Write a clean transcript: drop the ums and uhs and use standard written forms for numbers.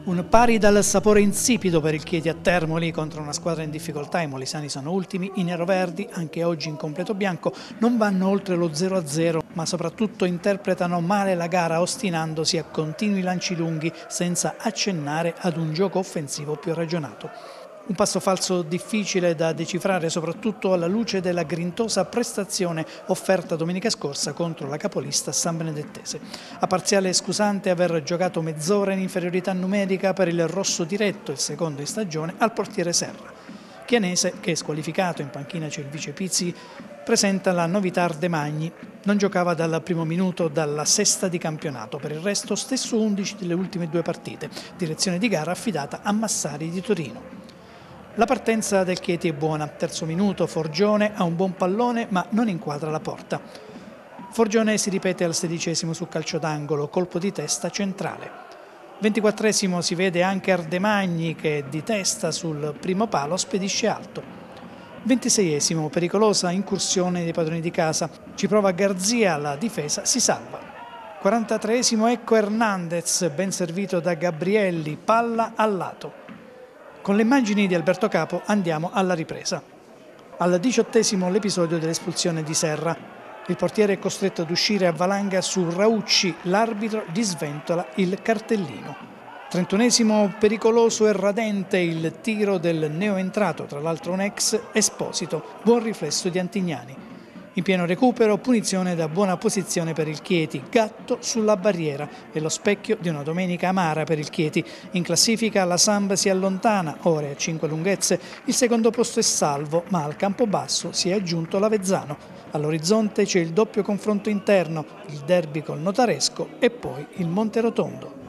Un pari dal sapore insipido per il Chieti a Termoli contro una squadra in difficoltà. I molisani sono ultimi, i neroverdi, anche oggi in completo bianco, non vanno oltre lo 0-0, ma soprattutto interpretano male la gara ostinandosi a continui lanci lunghi senza accennare ad un gioco offensivo più ragionato. Un passo falso difficile da decifrare soprattutto alla luce della grintosa prestazione offerta domenica scorsa contro la capolista San Benedettese. A parziale scusante aver giocato mezz'ora in inferiorità numerica per il rosso diretto, il secondo in stagione, al portiere Serra. Chianese, che è squalificato, in panchina c'è il vice Pizzi, presenta la novità Ardemagni. Non giocava dal primo minuto dalla sesta di campionato, per il resto stesso 11 delle ultime due partite, direzione di gara affidata a Massari di Torino. La partenza del Chieti è buona, terzo minuto, Forgione ha un buon pallone ma non inquadra la porta. Forgione si ripete al 16° su calcio d'angolo, colpo di testa centrale. 24° si vede anche Ardemagni che di testa sul primo palo spedisce alto. 26° pericolosa incursione dei padroni di casa, ci prova Garzia, la difesa si salva. 43° ecco Hernandez, ben servito da Gabrielli, palla al lato. Con le immagini di Alberto Capo andiamo alla ripresa. Al 18° l'episodio dell'espulsione di Serra. Il portiere è costretto ad uscire a valanga su Raucci, l'arbitro gli sventola il cartellino. 31° pericoloso e radente il tiro del neoentrato, tra l'altro un ex Esposito, buon riflesso di Antignani. In pieno recupero, punizione da buona posizione per il Chieti, Gatto sulla barriera e lo specchio di una domenica amara per il Chieti. In classifica la Samb si allontana, ore a 5 lunghezze, il secondo posto è salvo, ma al Campobasso si è aggiunto l'Avezzano. All'orizzonte c'è il doppio confronto interno, il derby col Notaresco e poi il Monterotondo.